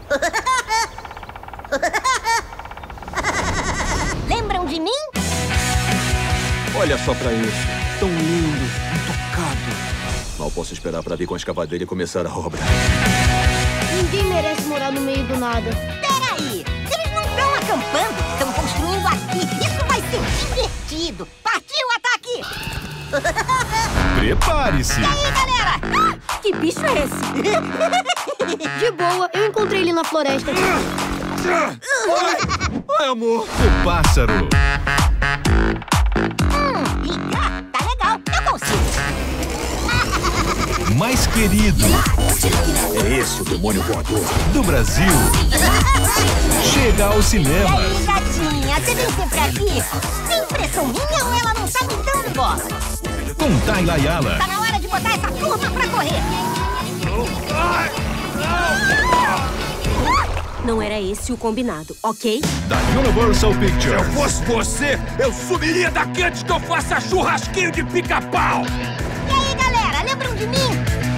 Lembram de mim? Olha só pra isso. Tão lindo, intocado. Mal posso esperar pra vir com a escavadeira e começar a obra. Ninguém merece morar no meio do nada. Peraí, eles não estão acampando, estão construindo aqui. Isso vai ser divertido. Partiu o ataque! Prepare-se! E aí, galera? Que bicho é esse? De boa, eu encontrei ele na floresta. Ai, amor! O pássaro. Ligar, tá legal, eu consigo. Mais querido É esse o demônio voador. do Brasil. Chega ao E cinema. aí, gatinha, você vem sempre aqui? Tem impressão minha ou ela não tá me dando bola? Com Tayla Ayala. Tá na hora de botar essa turma pra correr. Não era esse o combinado, ok? Da Universal Se eu Pictures. fosse você, eu sumiria daqui antes que eu faça churrasquinho de pica-pau! E aí, galera, lembram de mim?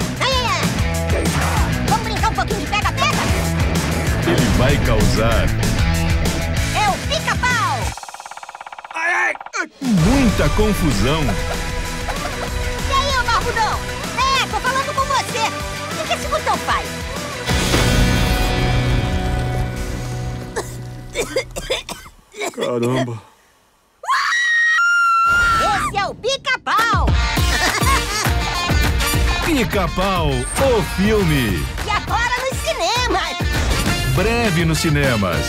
Vamos brincar um pouquinho de pega-pega? Ele vai causar É o pica-pau! Ai, ai! muita confusão. E aí, ô barbudão? Tô falando com você. O que esse botão faz? Caramba. Esse é o pica-pau! Pica-Pau, o filme. E agora nos cinemas! Breve nos cinemas.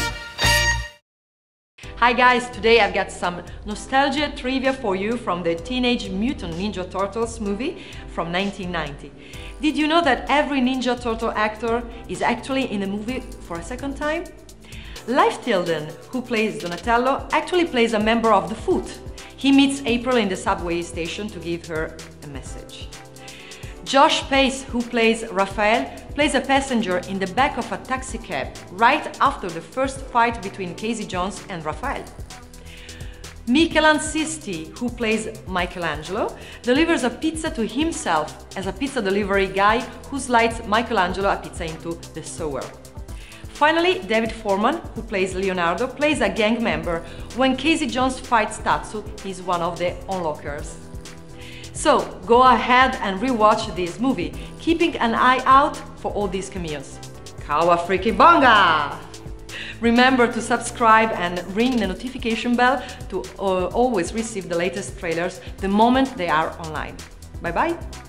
Hi guys, today I've got some nostalgia trivia for you from the Teenage Mutant Ninja Turtles movie from 1990. Did you know that every Ninja Turtle actor is actually in the movie for a second time? Leif Tilden, who plays Donatello, actually plays a member of the Foot. He meets April in the subway station to give her a message. Josh Pace, who plays Raphael, plays a passenger in the back of a taxi cab right after the first fight between Casey Jones and Raphael. Michelan Sisti, who plays Michelangelo, delivers a pizza to himself as a pizza delivery guy who slides Michelangelo a pizza into the sewer. Finally, David Foreman, who plays Leonardo, plays a gang member. When Casey Jones fights Tatsu, he's one of the onlookers. So, go ahead and rewatch this movie, keeping an eye out for all these cameos. Kawa Freaky Bonga! Remember to subscribe and ring the notification bell to always receive the latest trailers the moment they are online. Bye bye!